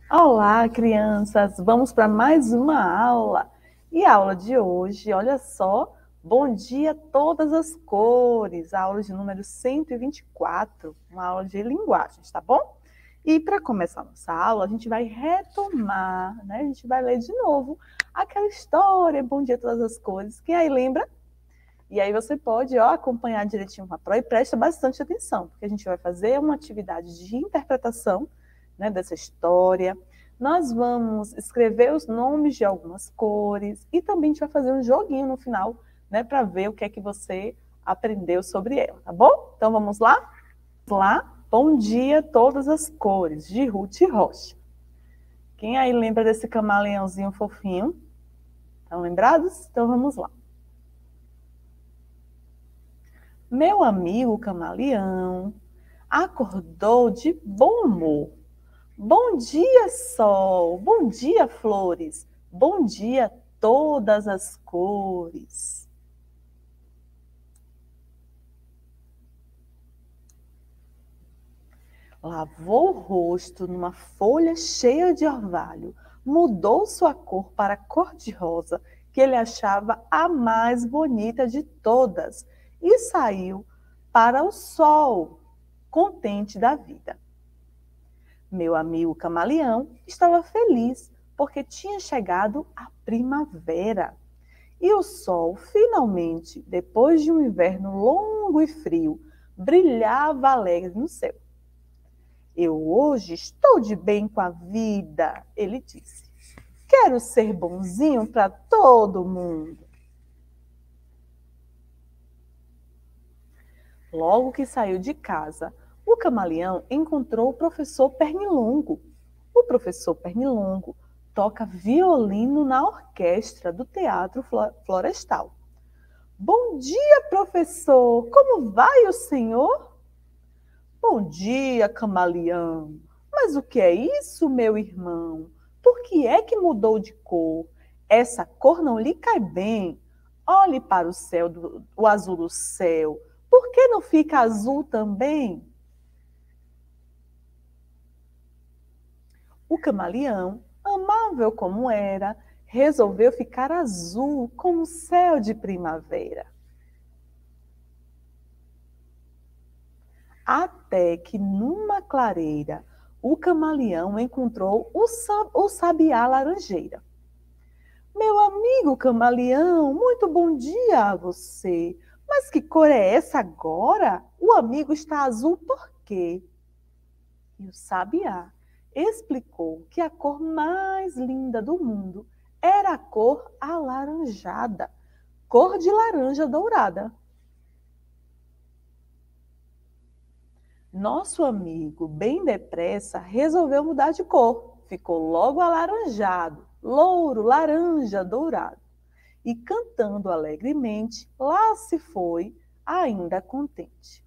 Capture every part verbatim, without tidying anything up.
Olá, crianças! Vamos para mais uma aula. E a aula de hoje, olha só, bom dia todas as cores, a aula de número cento e vinte e quatro, uma aula de linguagens, tá bom? E para começar a nossa aula, a gente vai retomar, né? A gente vai ler de novo aquela história, bom dia todas as cores, quem aí lembra? E aí você pode ó, acompanhar direitinho com a Pro e presta bastante atenção, porque a gente vai fazer uma atividade de interpretação, né, dessa história. Nós vamos escrever os nomes de algumas cores e também a gente vai fazer um joguinho no final, né, para ver o que é que você aprendeu sobre ela, tá bom? Então vamos lá? Vamos lá? Bom dia todas as cores, de Ruth Rocha. Quem aí lembra desse camaleãozinho fofinho? Estão lembrados? Então vamos lá. Meu amigo camaleão acordou de bom humor. Bom dia, sol! Bom dia, flores! Bom dia, todas as cores! Lavou o rosto numa folha cheia de orvalho, mudou sua cor para a cor-de-rosa, que ele achava a mais bonita de todas, e saiu para o sol, contente da vida. Meu amigo camaleão estava feliz porque tinha chegado a primavera. E o sol, finalmente, depois de um inverno longo e frio, brilhava alegre no céu. Eu hoje estou de bem com a vida, ele disse. Quero ser bonzinho para todo mundo. Logo que saiu de casa, o camaleão encontrou o professor Pernilongo. O professor Pernilongo toca violino na orquestra do Teatro Florestal. Bom dia, professor! Como vai o senhor? Bom dia, camaleão! Mas o que é isso, meu irmão? Por que é que mudou de cor? Essa cor não lhe cai bem. Olhe para o céu, do, o azul do céu. Por que não fica azul também? O camaleão, amável como era, resolveu ficar azul como o céu de primavera. Até que numa clareira, o camaleão encontrou o, sab o sabiá laranjeira. Meu amigo camaleão, muito bom dia a você. Mas que cor é essa agora? O amigo está azul por quê? E o sabiá explicou que a cor mais linda do mundo era a cor alaranjada, cor de laranja dourada. Nosso amigo, bem depressa, resolveu mudar de cor. Ficou logo alaranjado, louro, laranja, dourado. E cantando alegremente, lá se foi, ainda contente.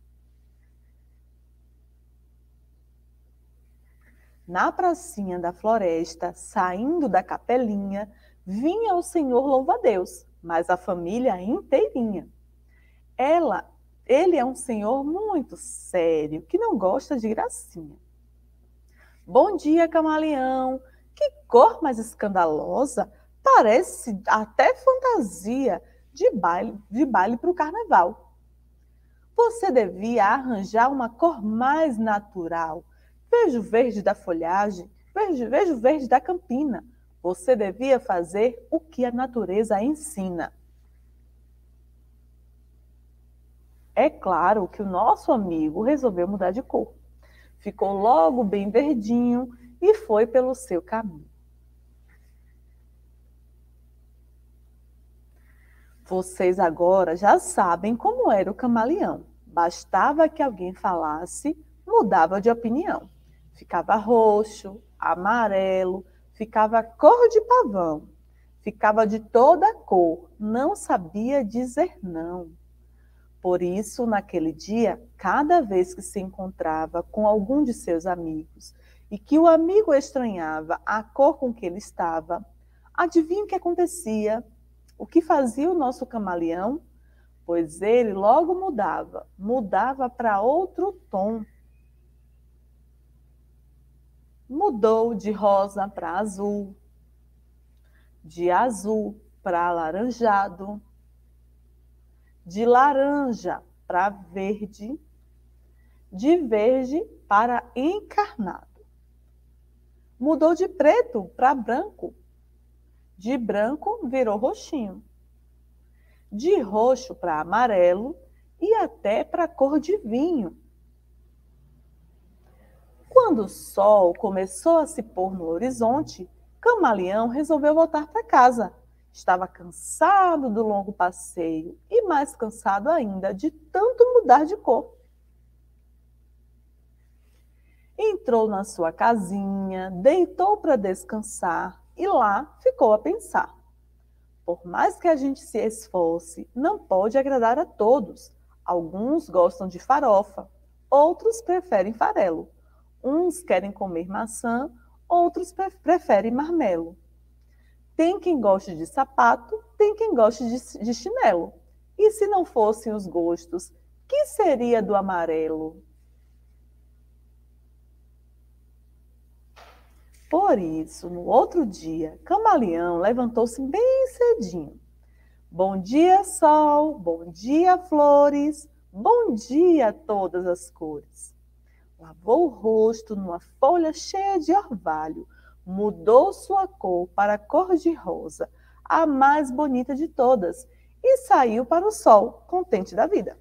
Na pracinha da floresta, saindo da capelinha, vinha o senhor louva-a-Deus, mas a família inteirinha. Ela, ele é um senhor muito sério, que não gosta de gracinha. Bom dia, camaleão! Que cor mais escandalosa! Parece até fantasia de baile, de baile para o carnaval. Você devia arranjar uma cor mais natural. Veja o verde da folhagem, veja, veja o verde da campina. Você devia fazer o que a natureza ensina. É claro que o nosso amigo resolveu mudar de cor. Ficou logo bem verdinho e foi pelo seu caminho. Vocês agora já sabem como era o camaleão. Bastava que alguém falasse, mudava de opinião. Ficava roxo, amarelo, ficava cor de pavão. Ficava de toda cor, não sabia dizer não. Por isso, naquele dia, cada vez que se encontrava com algum de seus amigos e que o amigo estranhava a cor com que ele estava, adivinha o que acontecia? O que fazia o nosso camaleão? Pois ele logo mudava, mudava para outro tom. Mudou de rosa para azul, de azul para alaranjado, de laranja para verde, de verde para encarnado. Mudou de preto para branco, de branco virou roxinho, de roxo para amarelo e até para cor de vinho. Quando o sol começou a se pôr no horizonte, Camaleão resolveu voltar para casa. Estava cansado do longo passeio e mais cansado ainda de tanto mudar de cor. Entrou na sua casinha, deitou para descansar e lá ficou a pensar. Por mais que a gente se esforce, não pode agradar a todos. Alguns gostam de farofa, outros preferem farelo. Uns querem comer maçã, outros preferem marmelo. Tem quem goste de sapato, tem quem goste de, de chinelo. E se não fossem os gostos, que seria do amarelo? Por isso, no outro dia, Camaleão levantou-se bem cedinho. Bom dia, sol, bom dia, flores, bom dia a todas as cores. Lavou o rosto numa folha cheia de orvalho, mudou sua cor para a cor de rosa, a mais bonita de todas, e saiu para o sol, contente da vida.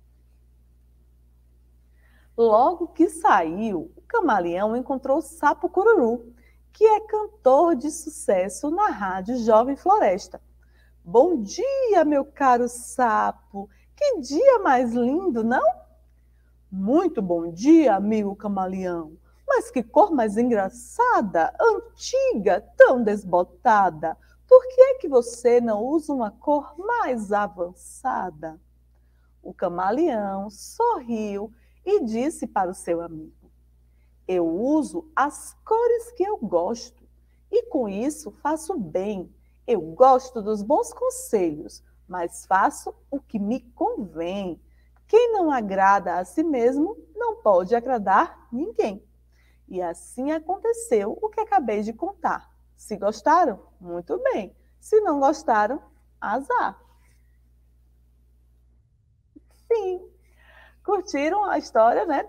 Logo que saiu, o Camaleão encontrou o Sapo Cururu, que é cantor de sucesso na rádio Jovem Floresta. Bom dia, meu caro sapo! Que dia mais lindo, não? Muito bom dia, amigo Camaleão. Mas que cor mais engraçada, antiga, tão desbotada. Por que é que você não usa uma cor mais avançada? O Camaleão sorriu e disse para o seu amigo: eu uso as cores que eu gosto e com isso faço bem. Eu gosto dos bons conselhos, mas faço o que me convém. Quem não agrada a si mesmo não pode agradar ninguém. E assim aconteceu o que acabei de contar. Se gostaram, muito bem. Se não gostaram, azar. Sim. Curtiram a história, né,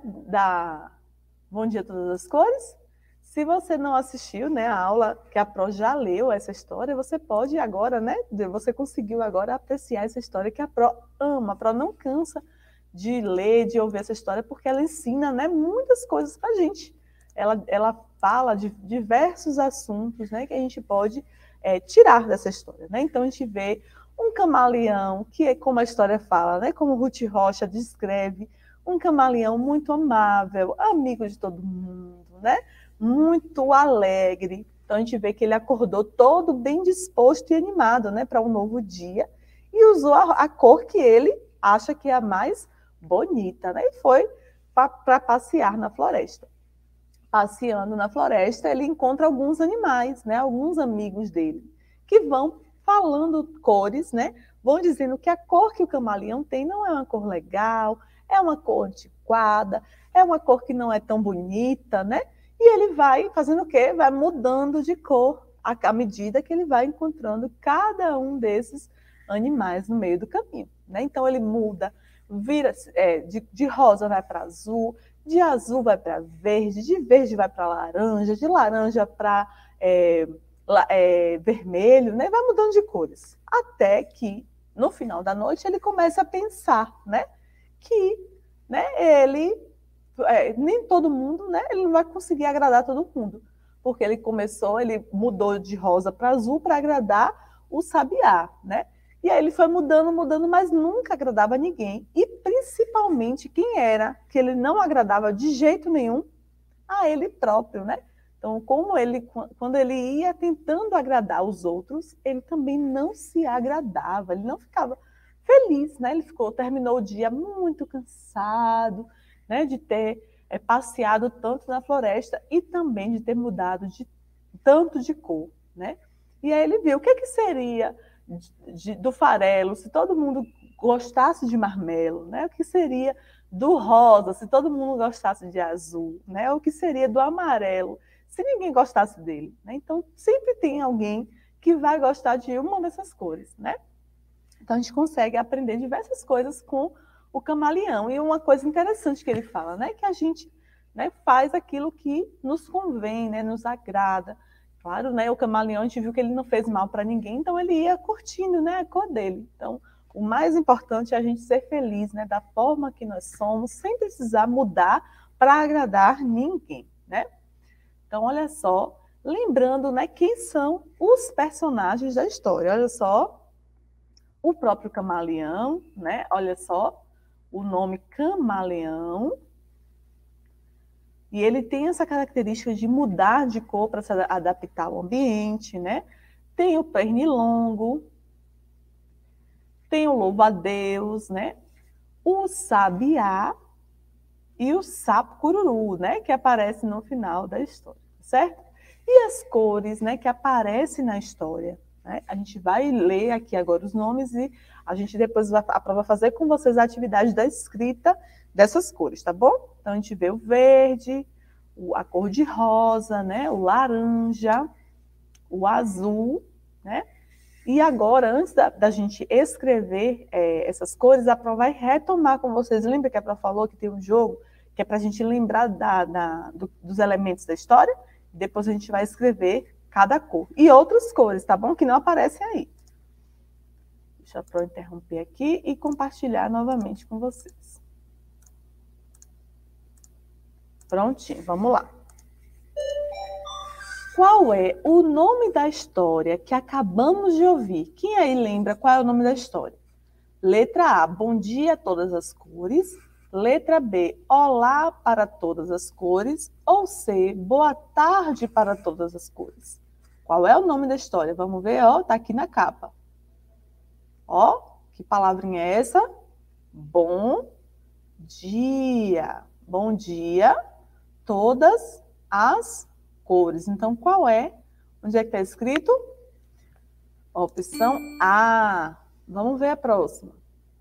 da Bom Dia Todas as Cores? Se você não assistiu, né, a aula que a Pro já leu essa história, você pode agora, né, você conseguiu agora apreciar essa história que a Pro ama. A Pro não cansa de ler, de ouvir essa história, porque ela ensina, né, muitas coisas para a gente. Ela, ela fala de diversos assuntos, né, que a gente pode é, tirar dessa história. Né? Então, a gente vê um camaleão, que é como a história fala, né, como Ruth Rocha descreve, um camaleão muito amável, amigo de todo mundo, né? Muito alegre. Então, a gente vê que ele acordou todo bem disposto e animado, né, para um novo dia e usou a, a cor que ele acha que é a mais bonita, né? E foi para passear na floresta. Passeando na floresta, ele encontra alguns animais, né? Alguns amigos dele, que vão falando cores, né? Vão dizendo que a cor que o camaleão tem não é uma cor legal, é uma cor antiquada, é uma cor que não é tão bonita, né? E ele vai fazendo o quê? Vai mudando de cor à medida que ele vai encontrando cada um desses animais no meio do caminho, né? Então ele muda, vira é, de, de rosa vai para azul, de azul vai para verde, de verde vai para laranja, de laranja para é, é, vermelho, né? Vai mudando de cores, até que no final da noite ele começa a pensar, né? Que, né? Ele é, nem todo mundo, né? Ele não vai conseguir agradar todo mundo, porque ele começou, ele mudou de rosa para azul para agradar o sabiá, né? E aí ele foi mudando, mudando, mas nunca agradava ninguém. E principalmente quem era que ele não agradava de jeito nenhum? A ele próprio, né? Então, como ele, quando ele ia tentando agradar os outros, ele também não se agradava, ele não ficava feliz, né? Ele ficou, terminou o dia muito cansado, né? De ter é, passeado tanto na floresta e também de ter mudado de tanto de cor, né? E aí ele viu o que, que seria De, de, do farelo, se todo mundo gostasse de marmelo, né? O que seria do rosa, se todo mundo gostasse de azul, né? O que seria do amarelo, se ninguém gostasse dele, né? Então, sempre tem alguém que vai gostar de uma dessas cores, né? Então, a gente consegue aprender diversas coisas com o camaleão. E uma coisa interessante que ele fala, né? Que a gente, né, faz aquilo que nos convém, né? Nos agrada. Claro, né? O camaleão, a gente viu que ele não fez mal para ninguém, então ele ia curtindo, né? A cor dele. Então, o mais importante é a gente ser feliz, né? Da forma que nós somos, sem precisar mudar para agradar ninguém, né? Então, olha só, lembrando, né, quem são os personagens da história. Olha só, o próprio camaleão, né? Olha só, o nome camaleão. E ele tem essa característica de mudar de cor para se adaptar ao ambiente, né? Tem o pernilongo, tem o louva-a-Deus, né? O sabiá e o sapo cururu, né? Que aparece no final da história, certo? E as cores, né? Que aparecem na história, né? A gente vai ler aqui agora os nomes e a gente depois vai, a prova fazer com vocês a atividade da escrita dessas cores, tá bom? Então a gente vê o verde, a cor de rosa, né? O laranja, o azul, né? E agora, antes da, da gente escrever é, essas cores, a prova vai retomar com vocês. Lembra que a prova falou que tem um jogo que é para a gente lembrar da, da, do, dos elementos da história? Depois a gente vai escrever cada cor. E outras cores, tá bom? Que não aparecem aí. Deixa a prova interromper aqui e compartilhar novamente com vocês. Prontinho, vamos lá. Qual é o nome da história que acabamos de ouvir? Quem aí lembra qual é o nome da história? Letra A, Bom Dia a Todas as Cores. Letra B, Olá para Todas as Cores. Ou C, Boa Tarde para Todas as Cores. Qual é o nome da história? Vamos ver, ó, tá aqui na capa. Ó, que palavrinha é essa? Bom dia. Bom dia, todas as cores. Então, qual é? Onde é que está escrito? Opção A. Vamos ver a próxima.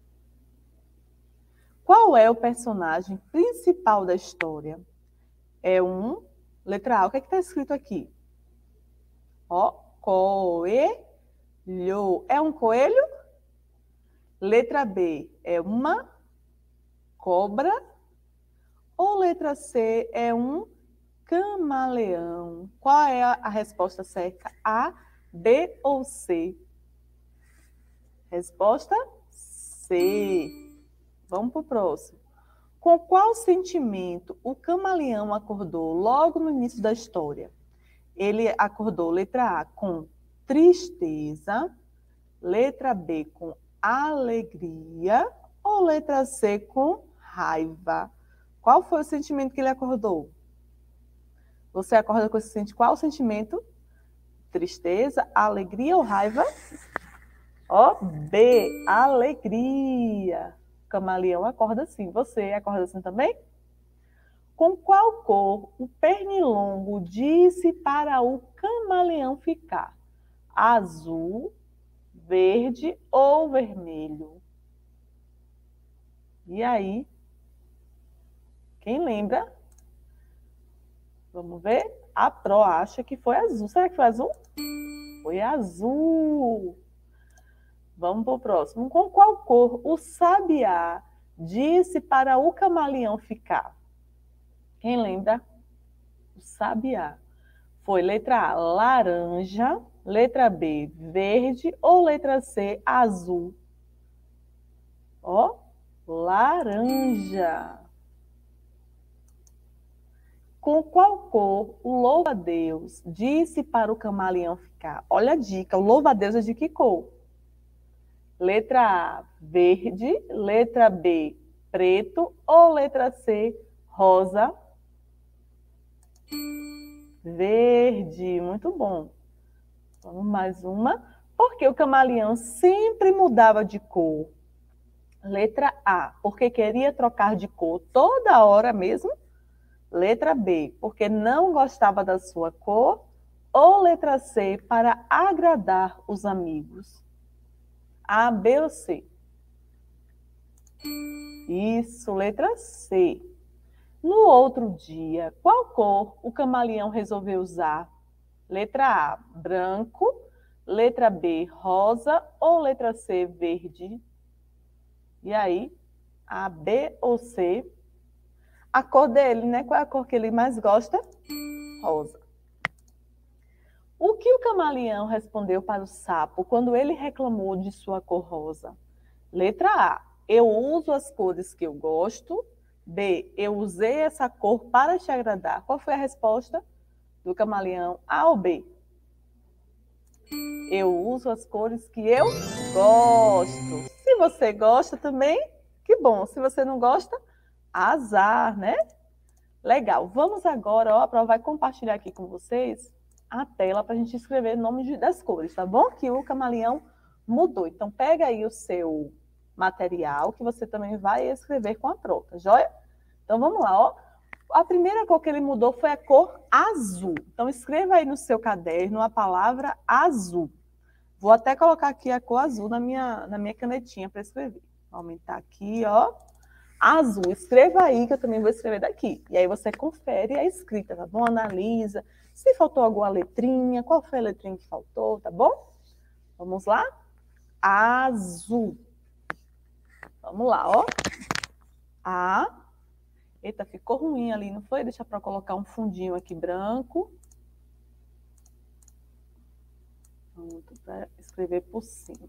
Qual é o personagem principal da história? É um... Letra A. O que é que está escrito aqui? Ó, coelho. É um coelho? Letra B. É uma cobra? Ou letra C. É um camaleão? Qual é a, a resposta certa? A, B ou C? Resposta C. Vamos para o próximo. Com qual sentimento o camaleão acordou logo no início da história? Ele acordou, letra A, com tristeza, letra B, com alegria, ou letra C, com raiva? Qual foi o sentimento que ele acordou? Você acorda com esse sentimento? Qual o sentimento? Tristeza, alegria ou raiva? Ó, B, alegria. O camaleão acorda assim. Você acorda assim também? Com qual cor o pernilongo disse para o camaleão ficar? Azul, verde ou vermelho? E aí? Quem lembra? Vamos ver? A Pro acha que foi azul. Será que foi azul? Foi azul. Vamos para o próximo. Com qual cor o sabiá disse para o camaleão ficar? Quem lembra? O sabiá. Foi letra A, laranja, letra B, verde ou letra C, azul? Ó, laranja. Com qual cor o louva-a-Deus disse para o camaleão ficar? Olha a dica, o louva-a-Deus é de que cor? Letra A, verde, letra B, preto ou letra C, rosa? Verde, muito bom. Vamos mais uma. Porque o camaleão sempre mudava de cor? Letra A, porque queria trocar de cor toda hora mesmo? Letra B, porque não gostava da sua cor? Ou letra C, para agradar os amigos? A, B ou C? Isso, letra C. No outro dia, qual cor o camaleão resolveu usar? Letra A, branco. Letra B, rosa. Ou letra C, verde? E aí, A, B ou C? A cor dele, né? Qual é a cor que ele mais gosta? Rosa. O que o camaleão respondeu para o sapo quando ele reclamou de sua cor rosa? Letra A, eu uso as cores que eu gosto. B, eu usei essa cor para te agradar. Qual foi a resposta do camaleão? A ou B? Eu uso as cores que eu gosto. Se você gosta também, que bom. Se você não gosta, azar, né? Legal. Vamos agora, ó, a Prova vai compartilhar aqui com vocês a tela para a gente escrever o nome das cores, tá bom? Que o camaleão mudou. Então, pega aí o seu material, que você também vai escrever com a troca, joia? Então, vamos lá, ó. A primeira cor que ele mudou foi a cor azul. Então, escreva aí no seu caderno a palavra azul. Vou até colocar aqui a cor azul na minha, na minha canetinha para escrever. Vou aumentar aqui, ó. Azul. Escreva aí, que eu também vou escrever daqui. E aí você confere a escrita, tá bom? Analisa. Se faltou alguma letrinha, qual foi a letrinha que faltou, tá bom? Vamos lá? Azul. Vamos lá, ó. A. Eita, ficou ruim ali, não foi? Deixa para colocar um fundinho aqui branco. Pronto, para escrever por cima.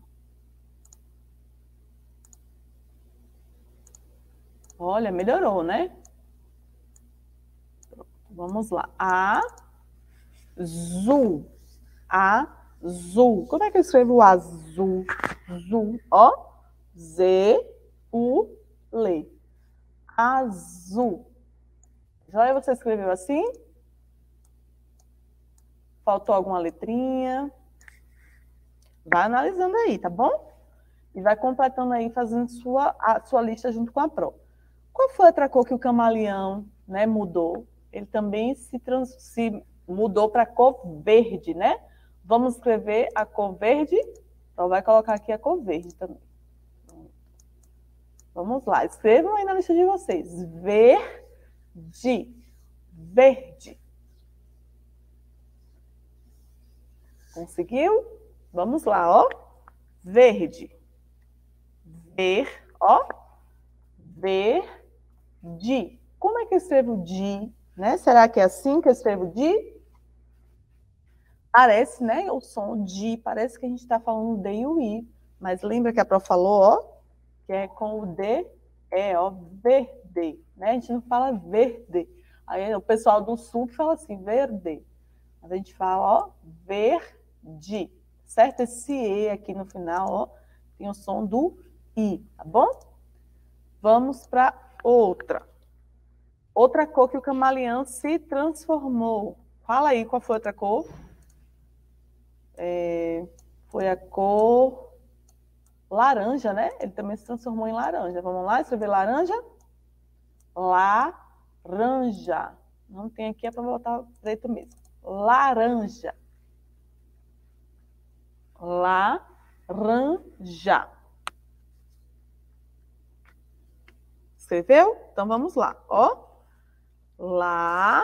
Olha, melhorou, né? Pronto, vamos lá. Azul. Azul. Como é que eu escrevo o azul? Azul, ó. Z, U, L. Azul. Já você escreveu assim? Faltou alguma letrinha? Vai analisando aí, tá bom? E vai completando aí, fazendo sua, a sua lista junto com a prova. Qual foi a outra cor que o camaleão, né, mudou? Ele também se, trans, se mudou para a cor verde, né? Vamos escrever a cor verde? Então, vai colocar aqui a cor verde também. Vamos lá, escrevam aí na lista de vocês. Verde. Verde. Conseguiu? Vamos lá, ó. Verde. Ver, ó. Verde. Como é que eu escrevo de? Né? Será que é assim que eu escrevo de? Parece, né? O som de, parece que a gente está falando D e o I. Mas lembra que a Pro falou, ó, que é com o D, é, ó, verde. Né? A gente não fala verde. Aí o pessoal do sul que fala assim, verde. Mas a gente fala, ó, verde. Certo? Esse E aqui no final, ó, tem o som do I, tá bom? Vamos para outra. Outra cor que o camaleão se transformou. Fala aí qual foi a outra cor. É, foi a cor laranja, né? Ele também se transformou em laranja. Vamos lá, escrever laranja? Laranja. Não tem aqui, é para botar preto mesmo. Laranja. Laranja. Escreveu? Então vamos lá, ó. Lá.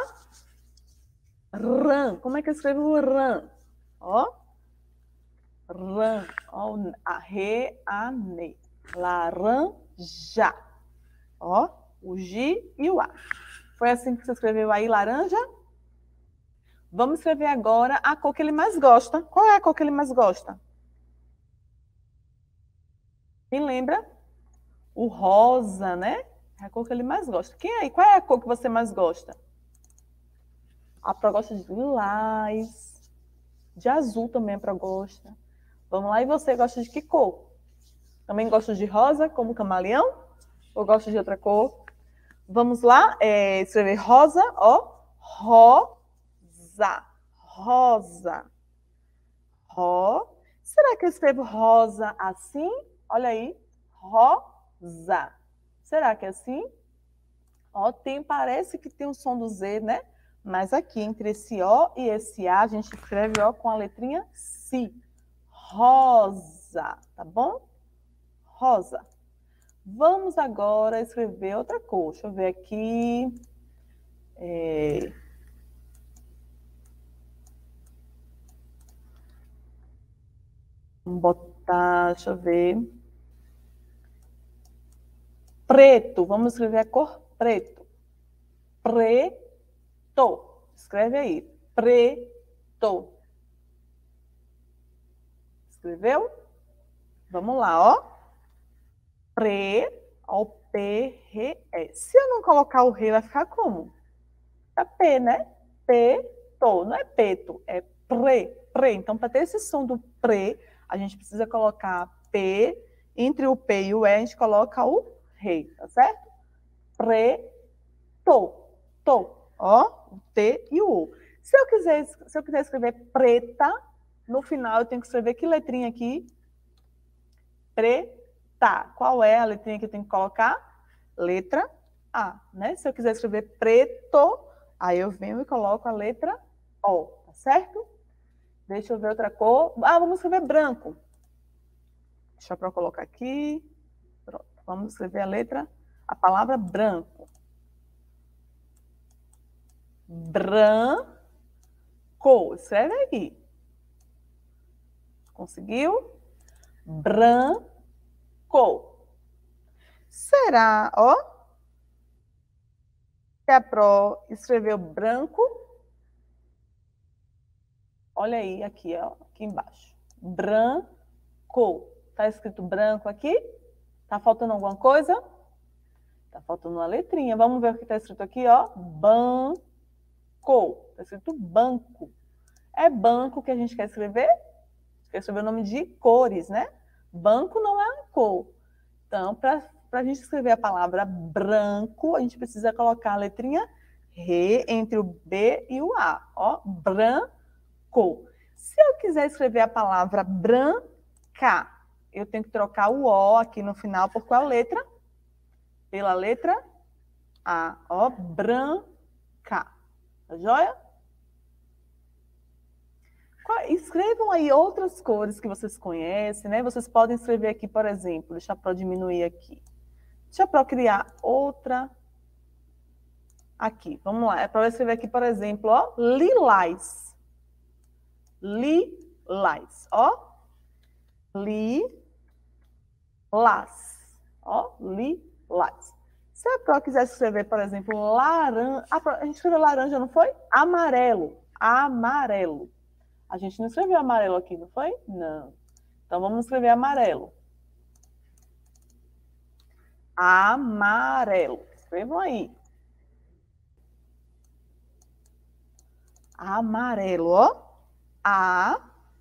Ran. Como é que eu escrevo o ran? Ó. Ran. Ó, a re, a, ne. Laranja. Ó, o G e o A. Foi assim que você escreveu aí, laranja? Vamos escrever agora a cor que ele mais gosta. Qual é a cor que ele mais gosta? Quem lembra? O rosa, né? É a cor que ele mais gosta. Quem aí? Qual é a cor que você mais gosta? A Pro gosta de lilás. De azul também a Pro gosta. Vamos lá, e você gosta de que cor? Também gosta de rosa, como camaleão? Ou gosta de outra cor? Vamos lá, é, escrever rosa, ó. Rosa. Rosa. Ro. Será que eu escrevo rosa assim? Olha aí. Rosa. Será que é assim? Ó, tem, parece que tem o som do Z, né? Mas aqui, entre esse O e esse A, a gente escreve ó com a letrinha Si. Rosa, tá bom? Rosa. Vamos agora escrever outra cor. Deixa eu ver aqui. É... Vamos botar, deixa eu ver. Preto, vamos escrever a cor preto. Preto. Escreve aí. Preto. Escreveu? Vamos lá, ó. Pre, ó, o P, R, E. Se eu não colocar o R, vai ficar como? Fica P, né? Peto. Não é peto, é pre, pre. Então, para ter esse som do pre, a gente precisa colocar P. Entre o P e o E, a gente coloca o R, tá certo? Preto. To. Ó, o T e o U. Se eu quiser, se eu quiser escrever preta, no final eu tenho que escrever que letrinha aqui? Preta. Qual é a letrinha que eu tenho que colocar? Letra A, né? Se eu quiser escrever preto, aí eu venho e coloco a letra O, tá certo? Deixa eu ver outra cor. Ah, vamos escrever branco. Deixa eu colocar aqui. Pronto. Vamos escrever a letra, a palavra branco. Branco. Escreve aí. Conseguiu? Branco. Será, ó, que a Pro escreveu branco? Olha aí, aqui, ó, aqui embaixo. Branco. Tá escrito branco aqui? Tá faltando alguma coisa? Tá faltando uma letrinha. Vamos ver o que tá escrito aqui, ó. Banco. Tá escrito banco. É banco que a gente quer escrever? Quer escrever o nome de cores, né? Banco não é uma cor. Então, para a gente escrever a palavra branco, a gente precisa colocar a letrinha R entre o B e o A. Ó, branco. Se eu quiser escrever a palavra branca, eu tenho que trocar o O aqui no final por qual letra? Pela letra A. Ó, branca. Tá joia? Escrevam aí outras cores que vocês conhecem, né? Vocês podem escrever aqui, por exemplo, deixa eu diminuir aqui. Deixa eu criar outra aqui. Vamos lá, é para eu escrever aqui, por exemplo, ó, lilás. Lilás, ó. Lilás. Ó, lilás. Se a Pro quiser escrever, por exemplo, laranja, a gente escreveu laranja, não foi? Amarelo. Amarelo. A gente não escreveu amarelo aqui, não foi? Não. Então, vamos escrever amarelo. Amarelo. Escrevam aí. Amarelo, ó. A,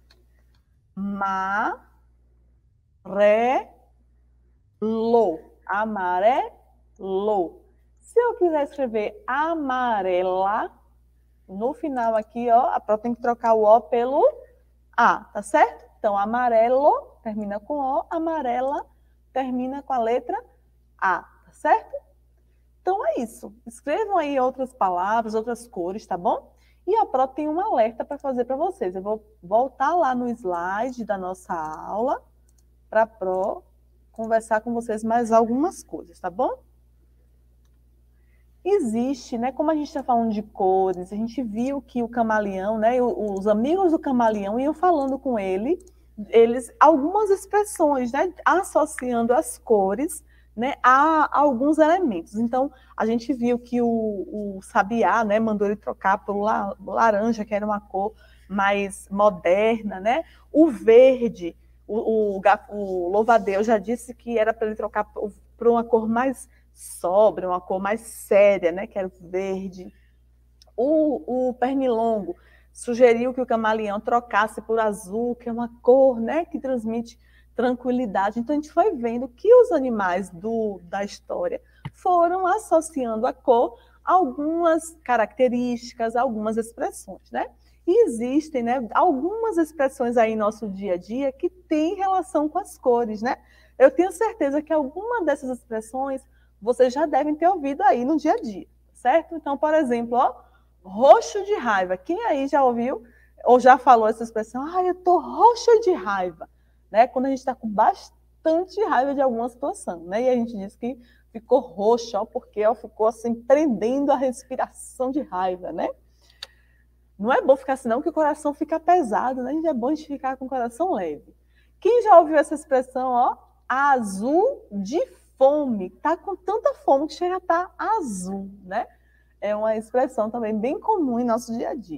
ma, re, lo. Amarelo. Se eu quiser escrever amarela, no final aqui, ó, a Pro tem que trocar o O pelo A, tá certo? Então, amarelo termina com O, amarela termina com a letra A, tá certo? Então, é isso. Escrevam aí outras palavras, outras cores, tá bom? E a Pro tem um alerta para fazer para vocês. Eu vou voltar lá no slide da nossa aula para a Pro conversar com vocês mais algumas coisas, tá bom? Existe, né? Como a gente está falando de cores, a gente viu que o camaleão, né? Os amigos do camaleão iam falando com ele, eles algumas expressões, né? Associando as cores, né? A alguns elementos. Então, a gente viu que o, o sabiá, né? Mandou ele trocar pelo laranja, que era uma cor mais moderna, né? O verde, o, o, o louva-a-Deus já disse que era para ele trocar por uma cor mais sóbria, uma cor mais séria, né, que era o verde. O, o pernilongo sugeriu que o camaleão trocasse por azul, que é uma cor, né, que transmite tranquilidade. Então, a gente foi vendo que os animais do, da história foram associando a cor algumas características, algumas expressões, né? E existem, né, algumas expressões aí no nosso dia a dia que têm relação com as cores, né? Eu tenho certeza que alguma dessas expressões vocês já devem ter ouvido aí no dia a dia, certo? Então, por exemplo, ó, roxo de raiva. Quem aí já ouviu ou já falou essa expressão? Ah, eu tô roxa de raiva, né? Quando a gente está com bastante raiva de alguma situação, né? E a gente diz que ficou roxa, ó, porque ó, ficou assim, prendendo a respiração de raiva, né? Não é bom ficar assim, não, que o coração fica pesado, né? É bom a gente ficar com o coração leve. Quem já ouviu essa expressão, ó? Azul de fome. Tá com tanta fome que chega a estar azul, né? É uma expressão também bem comum em nosso dia a dia.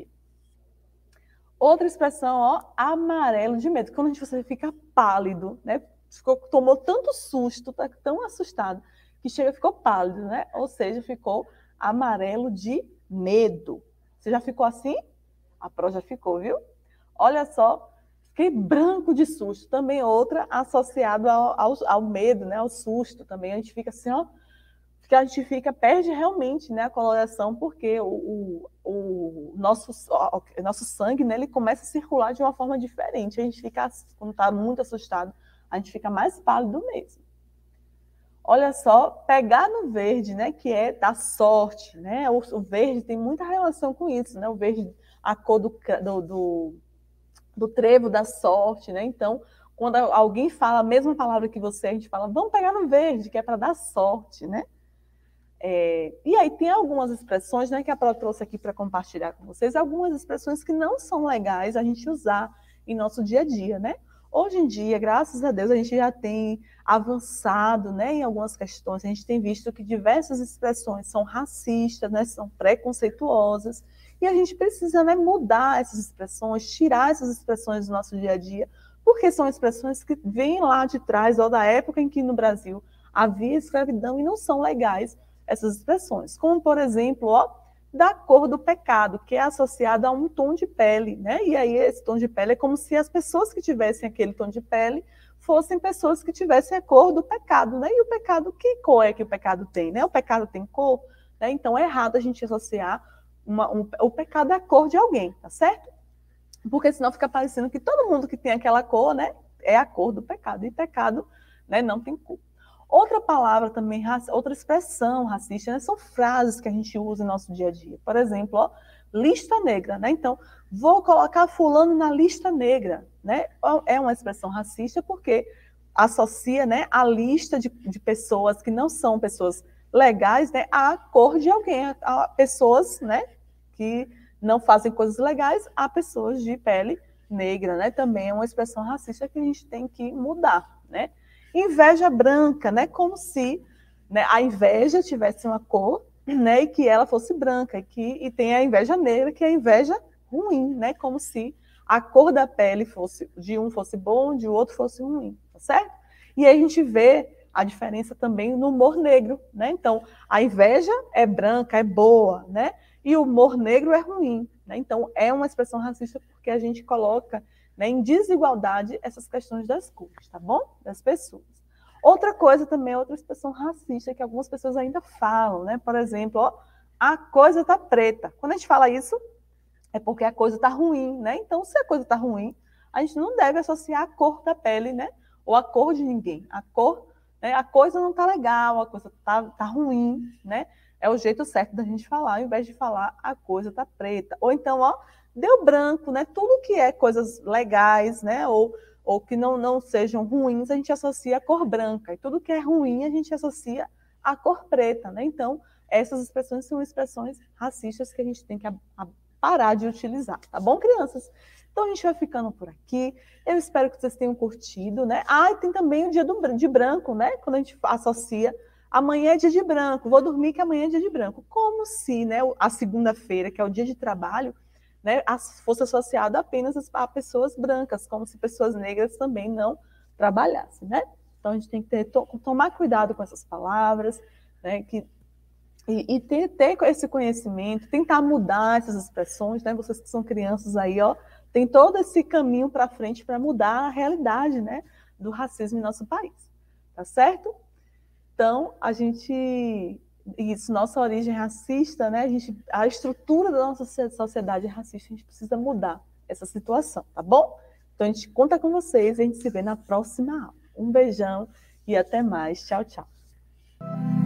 Outra expressão, ó, amarelo de medo. Quando a gente, você fica pálido, né? Ficou, tomou tanto susto, tá tão assustado, que chega ficou pálido, né? Ou seja, ficou amarelo de medo. Você já ficou assim? A Pro já ficou, viu? Olha só, fiquei branco de susto. Também outra associada ao, ao, ao medo, né? Ao susto também. A gente fica assim, ó, que a gente fica, perde realmente, né, a coloração, porque o, o, o nosso, o nosso sangue, né, ele começa a circular de uma forma diferente. A gente fica, quando está muito assustado, a gente fica mais pálido mesmo. Olha só, pegar no verde, né, que é da sorte, né? O, o verde tem muita relação com isso, né? O verde, a cor do, do, do, do trevo da sorte, né? Então, quando alguém fala a mesma palavra que você, a gente fala, vamos pegar no verde, que é para dar sorte, né? É, e aí tem algumas expressões, né, que a Pro trouxe aqui para compartilhar com vocês, algumas expressões que não são legais a gente usar em nosso dia a dia, né? Hoje em dia, graças a Deus, a gente já tem avançado, né, em algumas questões, a gente tem visto que diversas expressões são racistas, né, são preconceituosas, e a gente precisa, né, mudar essas expressões, tirar essas expressões do nosso dia a dia, porque são expressões que vêm lá de trás, ou da época em que no Brasil havia escravidão e não são legais essas expressões, como, por exemplo, ó, da cor do pecado, que é associada a um tom de pele, né? E aí esse tom de pele é como se as pessoas que tivessem aquele tom de pele fossem pessoas que tivessem a cor do pecado, né? E o pecado, que cor é que o pecado tem, né? O pecado tem cor, né? Então é errado a gente associar uma, um, o pecado à cor de alguém, tá certo? Porque senão fica parecendo que todo mundo que tem aquela cor, né, é a cor do pecado, e pecado, né, não tem cor. Outra palavra também, outra expressão racista, né, são frases que a gente usa no nosso dia a dia. Por exemplo, ó, lista negra, né? Então, vou colocar fulano na lista negra, né? É uma expressão racista porque associa, né, a lista de, de pessoas que não são pessoas legais, né, à cor de alguém, a pessoas, né, que não fazem coisas legais, a pessoas de pele negra, né? Também é uma expressão racista que a gente tem que mudar, né? Inveja branca, né? Como se, né, a inveja tivesse uma cor, né, e que ela fosse branca, e, que, e tem a inveja negra, que é a inveja ruim, né? Como se a cor da pele fosse, de um fosse bom, de outro fosse ruim, tá certo? E aí a gente vê a diferença também no humor negro, né? Então, a inveja é branca, é boa, né? E o humor negro é ruim, né? Então, é uma expressão racista porque a gente coloca, né, em desigualdade essas questões das cores, tá bom? Das pessoas. Outra coisa também, outra expressão racista que algumas pessoas ainda falam, né? Por exemplo, ó, a coisa tá preta. Quando a gente fala isso, é porque a coisa tá ruim, né? Então, se a coisa tá ruim, a gente não deve associar a cor da pele, né? Ou a cor de ninguém. A cor, né? A coisa não tá legal, a coisa tá, tá ruim, né? É o jeito certo da gente falar, ao invés de falar a coisa tá preta. Ou então, ó, deu branco, né? Tudo que é coisas legais, né? Ou, ou que não, não sejam ruins, a gente associa a cor branca. E tudo que é ruim, a gente associa a cor preta, né? Então, essas expressões são expressões racistas que a gente tem que a, a parar de utilizar, tá bom, crianças? Então, a gente vai ficando por aqui. Eu espero que vocês tenham curtido, né? Ah, e tem também o dia do, de branco, né? Quando a gente associa, amanhã é dia de branco, vou dormir que amanhã é dia de branco. Como se, né, a segunda-feira, que é o dia de trabalho, né, fosse associado apenas a pessoas brancas, como se pessoas negras também não trabalhassem, né? Então, a gente tem que ter, to, tomar cuidado com essas palavras, né, que, e, e ter, ter esse conhecimento, tentar mudar essas expressões, né? Vocês que são crianças aí, ó, tem todo esse caminho para frente para mudar a realidade, né, do racismo em nosso país, tá certo? Então, a gente, isso, nossa origem racista, né? A, gente, a estrutura da nossa sociedade é racista, a gente precisa mudar essa situação, tá bom? Então, a gente conta com vocês e a gente se vê na próxima aula. Um beijão e até mais. Tchau, tchau.